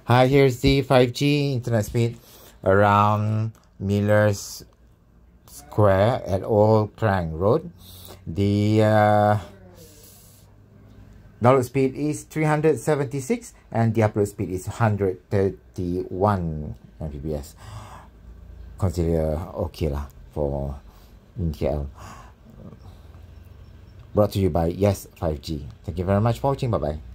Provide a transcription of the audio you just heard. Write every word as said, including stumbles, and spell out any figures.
Hi, here's the five G internet speed around Millerz Square at Old Klang Road. The uh, download speed is three hundred seventy-six and the upload speed is one hundred thirty-one megabits per second. Consider okay lah for in K L. Brought to you by Yes five G. Thank you very much for watching. Bye bye.